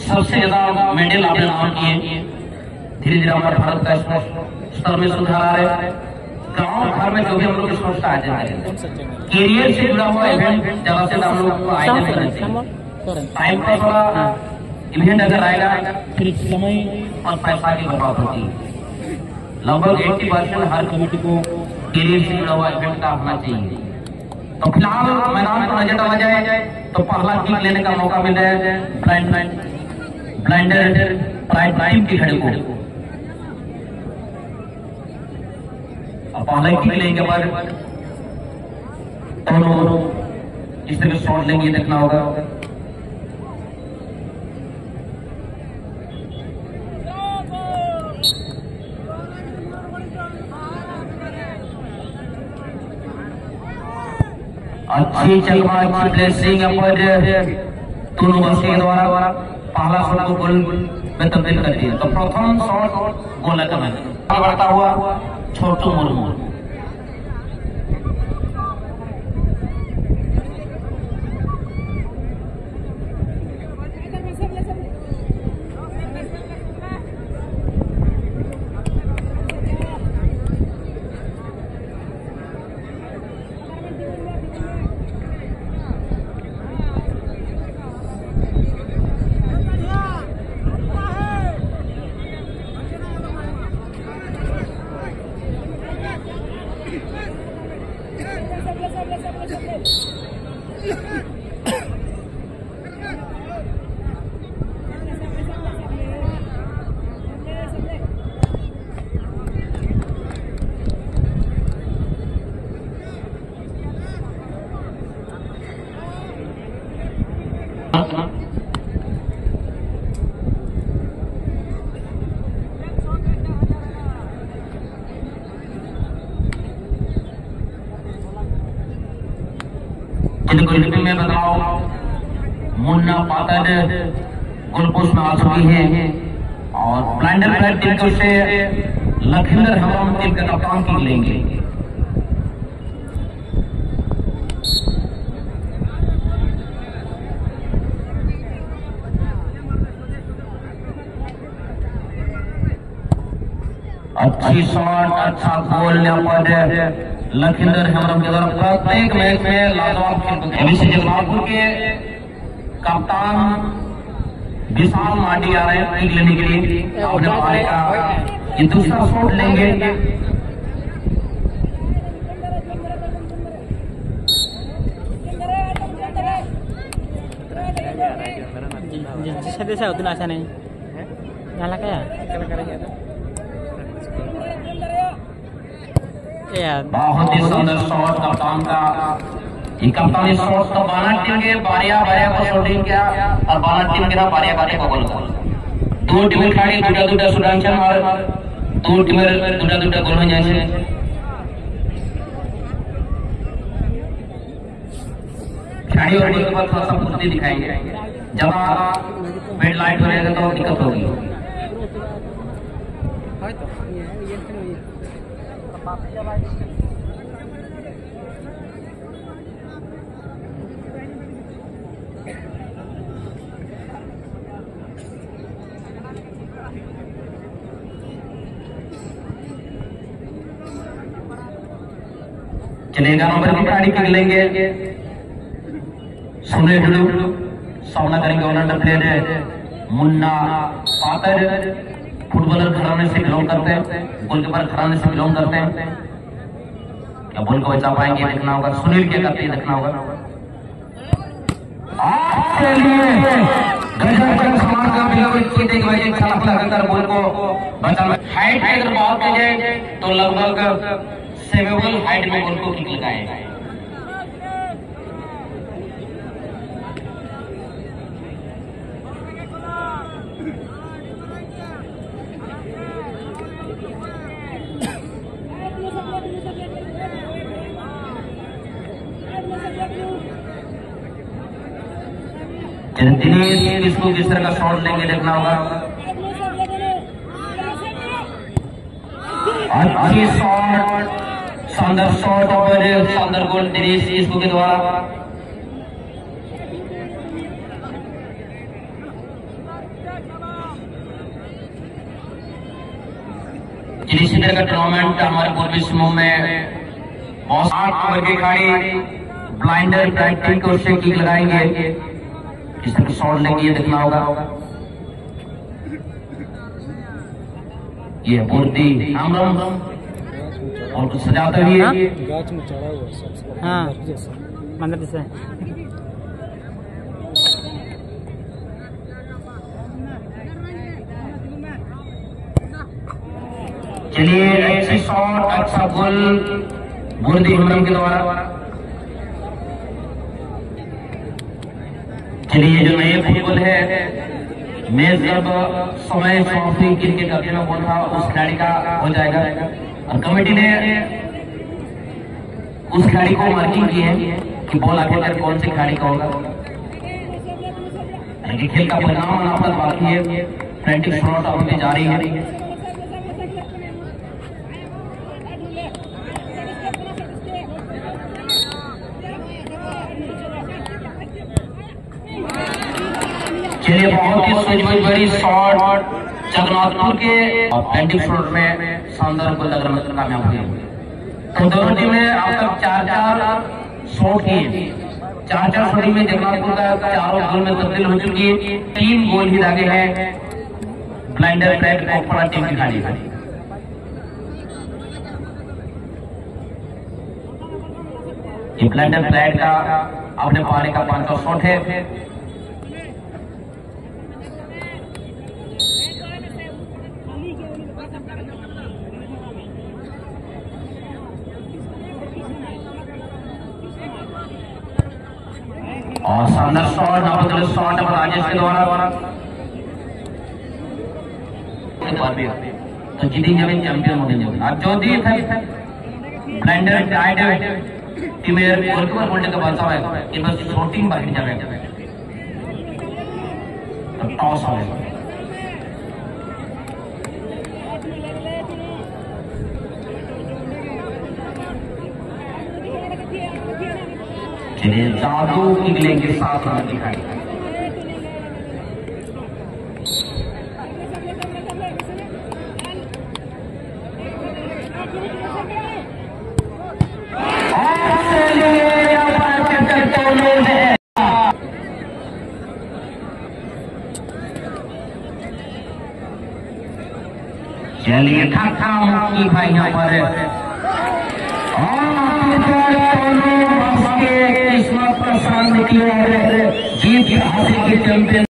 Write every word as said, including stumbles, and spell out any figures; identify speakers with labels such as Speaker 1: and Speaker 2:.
Speaker 1: सबसे ज्यादा मेडल आपने नाम किए, धीरे धीरे हमारे भारत का स्तर में सुधार आ रहा है। गाँव घर में जो भी हम लोग की सोचता आ जाए, कैरियर से जुड़ा हुआ इवेंट ज्यादा से हम लोग को आएगा नहीं चाहिए। टाइम का थोड़ा इवेंट अगर आएगा फिर समय और पैसा की बर्बाद होती है। लगभग अस्सी परसेंट हर कमेटी को कैरियर से जुड़ा हुआ इवेंट का होना चाहिए। तो फिलहाल मैदान पर नजर डाला जाए तो पहला किक लेने का मौका मिल रहा है ब्लाइंड ब्लाइंडर प्राइड टीम के खड़े को। अब पहला किक लेंगे बाद दोनों इस तरह शॉट लेंगे, देखना होगा। अच्छी चलवा अच्छी प्लेसिंग पर दोनों बच्चे के द्वारा पहला शॉट को गोल में तब्दील कर दिया। तो प्रथम शॉट गोल का मैच बढ़ता हुआ छोटू मुर्मू। में बदलाव, मुन्ना पातर गोलपोस्ट में आ चुकी है और ब्लाइंडर फ्लैग टीम को से लखिंदर हेम्ब्रम टीम का कप्तान की लेंगे। अच्छी शॉट, अच्छा गोल पर लखिंदर हेम्ब्रम के द्वारा प्रत्येक मैच में लाजवाब खेल। जगलालपुर के कप्तान विशाल माटी आ रहे हैं किक लेने के लिए। अपने पाले का ये दूसरा शॉट लेंगे।
Speaker 2: जिससे देशा उतना अच्छा नहीं नाला क्या
Speaker 1: बहुत ही सुंदर शॉट कप्तान का। ये कप्तान इस शॉट तो बाना टीम के बारिया बारिया को शूटिंग किया और बाना टीम के ना बारिया बारिया को गोल कर। दो टीम खिलाड़ी दूटा दूटा सुडांचन और दो टीम दूटा दूटा गोल हो जाए। खिलाड़ी और के बाद थोड़ा सा फुर्ती दिखाएंगे। जब बेड लाइट हो जाएगा तो दिक्कत होगी। चलेगा नंबर की गाड़ी कर लेंगे। सुने ढूंढू सामना करेंगे ऑलराउंडर प्लेयर है मुन्ना पातर। फुटबॉलर घराने से बिलोंग करते हैं, गोलकीपर घराने से बिलोंग करते हैं। क्या बॉल को बचा पाएंगे देखना होगा। सुनील क्या करते हैं देखना होगा। बॉल को बचाना हाइट की अगर बात की जाए तो लगभग सेवेबल हाइट में बॉल को किक लगाएगा। दिनेश इसको किस तरह का शॉट लेंगे देखना होगा। अच्छी शॉट, शानदार शॉट और शानदार गोल दिनेश इसको के द्वारा। इसी तरह का टूर्नामेंट हमारे पूर्वी समूह में बहुत आठ ओवर की खाड़ी ब्लाइंडर प्रैक्टिस और से किक लगाएंगे। किस तरह की शॉट लेंगे ये देखना होगा। ये पूर्ति आमरम और कुछ सजाते हुए
Speaker 2: गाछ में चढ़ा हुआ हाँ मंदिर जैसे।
Speaker 1: चलिए अच्छी शॉट अच्छा गोल बुर्दी हमरम के द्वारा। चलिए जो नए फुटबॉल है मैच जब समय ट्रॉफी क्रिकेट का खेलना बोल था उस खिलाड़ी का हो जाएगा और कमेटी ने उस खिलाड़ी को मार्किंग की है कि बॉल आखिरकार कौन से खिलाड़ी का होगा। खेल का परिणाम आना पर बाकी है। प्रैक्टिस शॉट होती जा रही है। चलिए बहुत ही सुझबुझ बड़ी शॉट जगन्नाथपुर के और पेंटिंग शॉट में शानदार गोल लगने में कामयाब हुई। तो दोनों टीमें अब तक चार चार शॉट किए। चार चार शॉट में जगन्नाथपुर का चारों गोल में तब्दील हो चुकी है। तीन गोल ही दागे हैं ब्लाइंडर ब्लैक पड़ा टीम की खाली। ये ब्लाइंडर ब्लैक का अपने पाने का पांचवा शॉट है। और शानदार शॉट नापतले शॉट अब राजेश के द्वारा तो जीतेंगे भी चैंपियन होंगे। आज जो दी था ब्लाइंडर टाइड टीमेर गोलकीपर बोलने का बात है कि बस शॉटिंग बाहर जावे तो टॉस हो गया। चलिए जादू की गिले के साथ रन दिखाई। चलिए ठाठा मुक्की भाई यहाँ पर किस्मत का साथ निकले और जीत हासिल की चैंपियन।